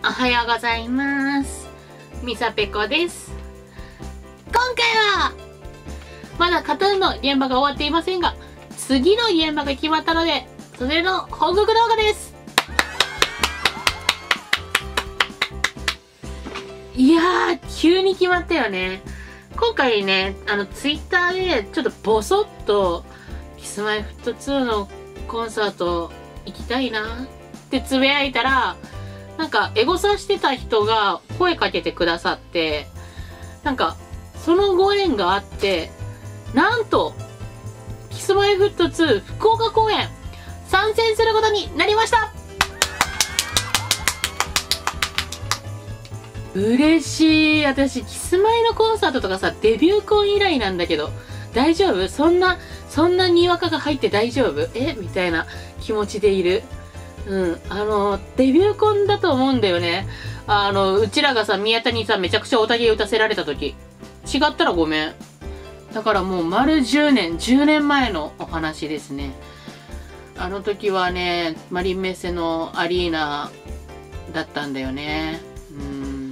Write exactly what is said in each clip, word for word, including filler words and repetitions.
おはようございます。みさぺこです。今回はまだカトゥーンの現場が終わっていませんが、次の現場が決まったので、それの報告動画です。いやー、急に決まったよね。今回ね、あのツイッターでちょっとボソッとキスマイフットツーのコンサート行きたいなってつぶやいたら、なんかエゴサしてた人が声かけてくださって、なんかそのご縁があって、なんとキスマイフットツー福岡公演参戦することになりました。嬉しい。私キスマイのコンサートとかさ、デビューコン以来なんだけど、大丈夫？そんなそんなにわかが入って大丈夫？えみたいな気持ちでいる。うん、あのデビューコンだと思うんだよね。あのうちらがさ、宮田にさめちゃくちゃおたげ打たせられた時、違ったらごめん。だからもう丸じゅうねんじゅうねんまえのお話ですね。あの時はね、マリンメッセのアリーナだったんだよね。うん、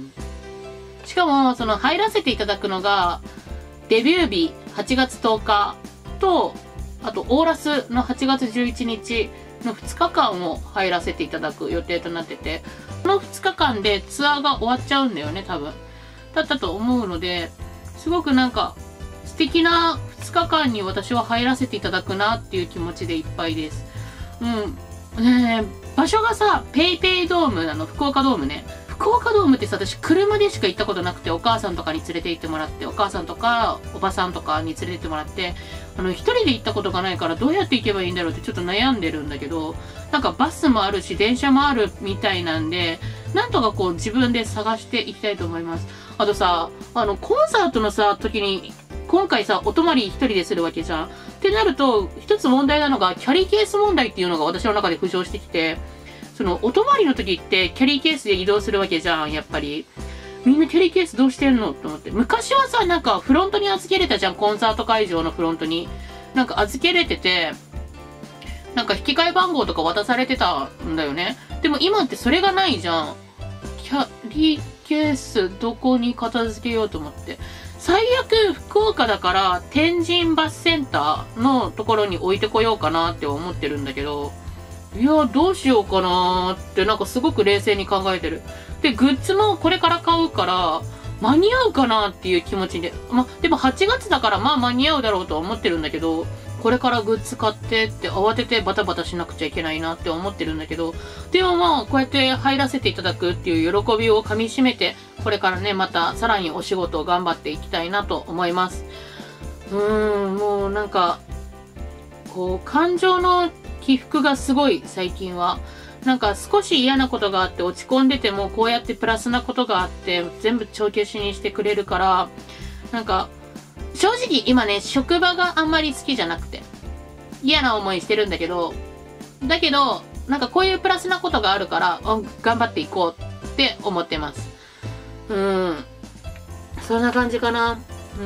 しかもその入らせていただくのがデビュー日はちがつとおかと、あとオーラスのはちがつじゅういちにちのふつかかんを入らせていただく予定となってて、このふつかかんでツアーが終わっちゃうんだよね、多分。だったと思うので、すごくなんか素敵なふつかかんに私は入らせていただくなっていう気持ちでいっぱいです。うん。ねえ、場所がさ、ペイペイドームなの、福岡ドームね。福岡ドームってさ、私車でしか行ったことなくて、お母さんとかに連れて行ってもらって、お母さんとかおばさんとかに連れて行ってもらって、あの、一人で行ったことがないからどうやって行けばいいんだろうってちょっと悩んでるんだけど、なんかバスもあるし、電車もあるみたいなんで、なんとかこう自分で探していきたいと思います。あとさ、あの、コンサートのさ、時に、今回さ、お泊まり一人でするわけじゃん。ってなると、一つ問題なのが、キャリーケース問題っていうのが私の中で浮上してきて、その、お泊まりの時ってキャリーケースで移動するわけじゃん、やっぱり。みんなキャリーケースどうしてんのと思って。昔はさ、なんかフロントに預けれたじゃん、コンサート会場のフロントに。なんか預けれてて、なんか引き換え番号とか渡されてたんだよね。でも今ってそれがないじゃん。キャリーケースどこに片付けようと思って。最悪福岡だから天神バスセンターのところに置いてこようかなって思ってるんだけど、いや、どうしようかなーってなんかすごく冷静に考えてる。で、グッズもこれから買うから、間に合うかなっていう気持ちで。ま、でもはちがつだからまあ間に合うだろうとは思ってるんだけど、これからグッズ買ってって慌ててバタバタしなくちゃいけないなって思ってるんだけど、でもまあこうやって入らせていただくっていう喜びをかみしめて、これからね、またさらにお仕事を頑張っていきたいなと思います。うーん、もうなんか、こう、感情の起伏がすごい最近は。なんか少し嫌なことがあって落ち込んでても、こうやってプラスなことがあって全部帳消しにしてくれるから、なんか正直今ね、職場があんまり好きじゃなくて嫌な思いしてるんだけど、だけどなんかこういうプラスなことがあるから、頑張っていこうって思ってます。うん、そんな感じかな。うん、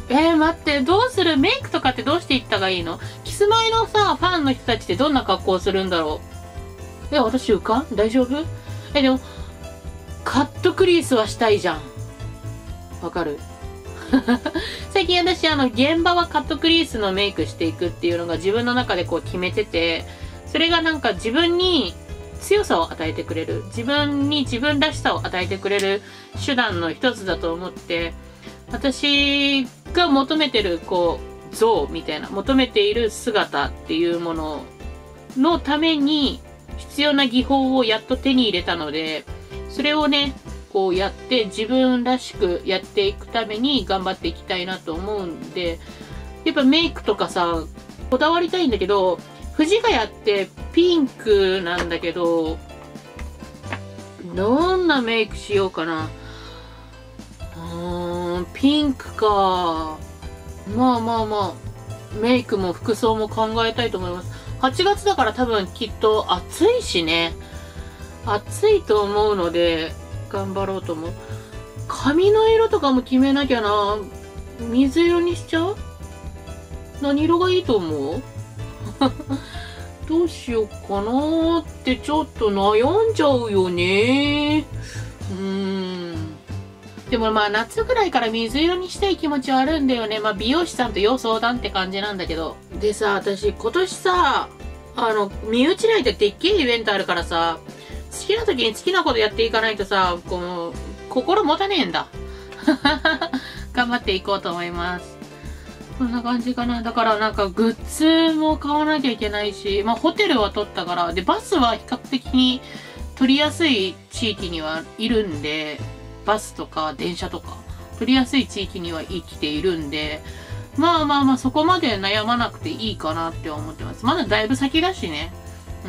えー、待って、どうする？メイクとかってどうしていったがいいの？キスマイのさ、ファンの人たちってどんな格好をするんだろう？え、私浮かん？大丈夫？え、でも、カットクリースはしたいじゃん。わかる？最近私、あの、現場はカットクリースのメイクしていくっていうのが自分の中でこう決めてて、それがなんか自分に強さを与えてくれる。自分に自分らしさを与えてくれる手段の一つだと思って、私が求めてる、こう、像みたいな、求めている姿っていうもののために必要な技法をやっと手に入れたので、それをね、こうやって自分らしくやっていくために頑張っていきたいなと思うんで、やっぱメイクとかさ、こだわりたいんだけど、藤ヶ谷ってピンクなんだけど、どんなメイクしようかな。うーん、ピンクか。まあまあまあ、メイクも服装も考えたいと思います。はちがつだから多分きっと暑いしね。暑いと思うので、頑張ろうと思う。髪の色とかも決めなきゃな。水色にしちゃう？何色がいいと思う？どうしようかなーってちょっと悩んじゃうよねー。 でもまあ夏ぐらいから水色にしたい気持ちはあるんだよね。まあ美容師さんと要相談って感じなんだけど。でさ、私今年さ、あの、身内内ででっけえイベントあるからさ、好きな時に好きなことやっていかないとさ、こう、心持たねえんだ。頑張っていこうと思います。こんな感じかな。だからなんかグッズも買わなきゃいけないし、まあホテルは取ったから、で、バスは比較的に取りやすい地域にはいるんで、バスとか電車とか取りやすい地域には生きているんで、まあまあまあそこまで悩まなくていいかなって思ってます。まだだいぶ先だしね。うん。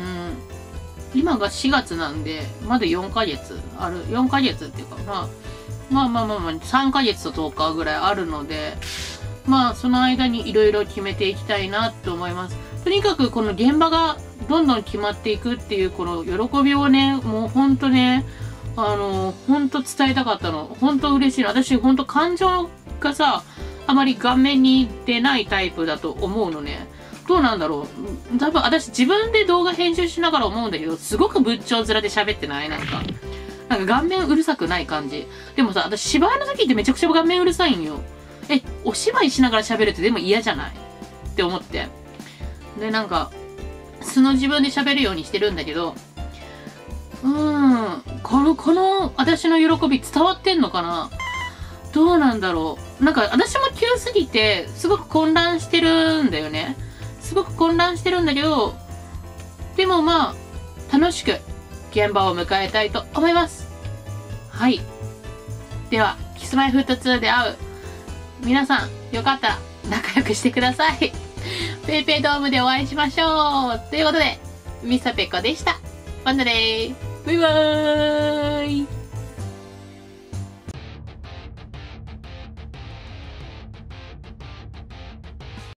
今がしがつなんで、まだよんかげつある。よんかげつっていうか、まあ、まあまあまあまあ、さんかげつととおかぐらいあるので、まあその間にいろいろ決めていきたいなって思います。とにかくこの現場がどんどん決まっていくっていうこの喜びをね、もうほんとね、あの、ほんと伝えたかったの。ほんと嬉しいの。私ほんと感情がさ、あまり顔面に出ないタイプだと思うのね。どうなんだろう。多分私自分で動画編集しながら思うんだけど、すごく仏頂面で喋ってないなんか。なんか顔面うるさくない感じ。でもさ、私芝居の時ってめちゃくちゃ顔面うるさいんよ。え、お芝居しながら喋るってでも嫌じゃないって思って。で、なんか、素の自分で喋るようにしてるんだけど、うーん、この、この、私の喜び伝わってんのかな？どうなんだろう。なんか、私も急すぎて、すごく混乱してるんだよね。すごく混乱してるんだけど、でもまあ、楽しく、現場を迎えたいと思います。はい。では、キスマイフットツーで会う。皆さん、よかったら仲良くしてください。ペイペイドームでお会いしましょう。ということで、ミサペコでした。またねー。バイバーイ。